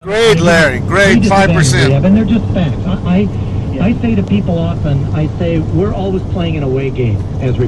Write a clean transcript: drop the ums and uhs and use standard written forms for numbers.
Great, Larry. Great. 5%. And they're just facts. I say to people often, I say, we're always playing an away game as